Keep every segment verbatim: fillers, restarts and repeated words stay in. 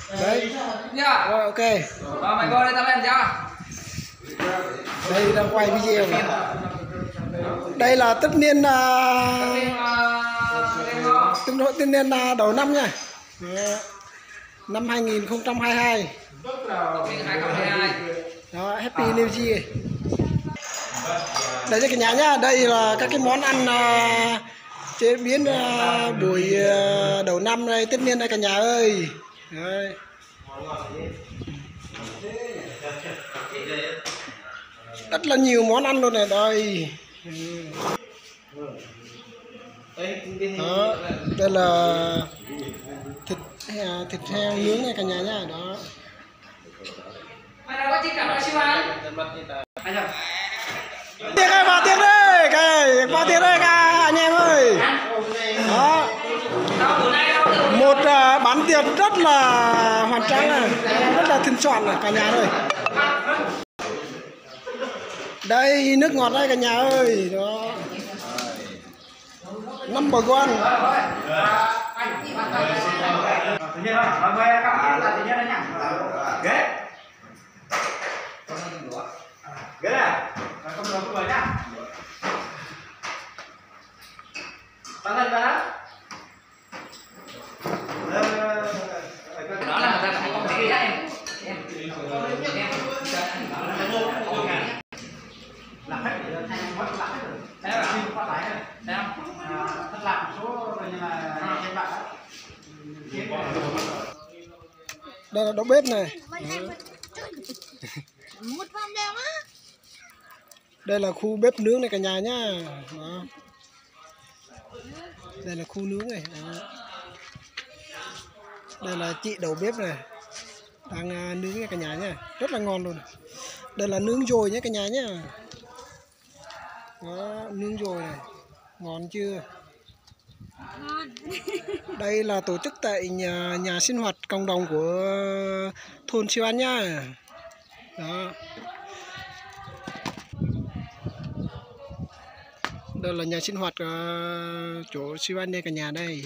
Đấy. Dạ. Rồi ok. Rồi mày vô đây tao lên cho. Đây đang quay video. Đây là tất niên uh, tương đối tất niên uh, đầu năm nha. Đấy. Năm hai nghìn không trăm hai mươi hai. hai không hai hai. Đó, Happy New Year. Đây cho cả nhà nhá, đây là các cái món ăn uh, chế biến uh, buổi uh, đầu năm này, tất niên đây cả nhà ơi. Đấy. Rất là nhiều món ăn luôn này đây. Đó, đây là thịt thịt heo nướng này cả nhà nhá, đó. Mày đâu có chiếc cặp đó siêu ăn. Tiệc ơi, vào tiệc đây, cái vào tiệc đây cả anh em ơi. Đó. Một uh, bán tiệc rất là hoành tráng này, rất là thịnh soạn này cả nhà ơi. Đây nước ngọt đây cả nhà ơi, đó. Number one. Ghế à? Không được không mời nhá. Tăng lên ba. Đó là người ta phải không thể em. Em. Em. Làm hết để thay mất làm hết rồi. Thế là xin phát lại rồi. Thấy không? Thất lạc một số rồi nhưng mà trên bạn đó. Đây là đầu bếp này. Đây là khu bếp nướng này cả nhà nhá. Đó. Đây là khu nướng này. Đó. Đây là chị đầu bếp này, đang uh, nướng này cả nhà nhá, rất là ngon luôn. Đây là nướng dồi nhé cả nhà nhá. Đó, nướng dồi này, ngon chưa? Đây là tổ chức tại nhà, nhà sinh hoạt cộng đồng của thôn Siêu An nhá. Đó. Đây là nhà sinh hoạt uh, chỗ Siêu An đây cả nhà đây.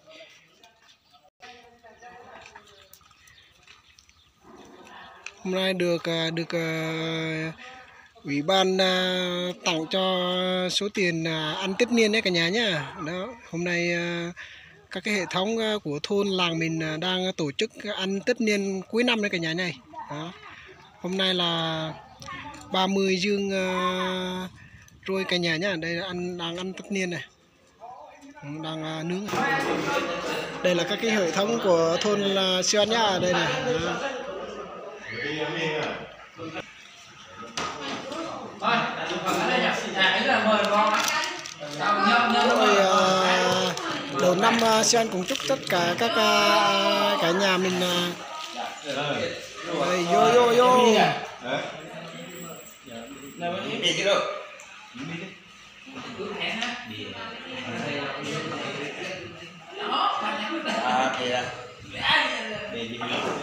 Hôm nay được được uh, ủy ban uh, tặng cho số tiền uh, ăn Tết niên đấy cả nhà nhá. Đó, hôm nay uh, các cái hệ thống uh, của thôn làng mình uh, đang tổ chức ăn Tết niên cuối năm đấy cả nhà này. Đó. Hôm nay là ba mươi dương uh, rồi cả nhà nhá. Đây là ăn đang ăn Tết niên này. Đang uh, nướng. Đây là các cái hệ thống của thôn uh, Siêu An nhá, đây này. Đó. Thôi, ở đây nhỉ. À, ấy là mời con. Rồi, uh, đầu năm uh, Siêu An cũng chúc tất cả các uh, cả nhà mình uh, đây, vô vô vô. À, thì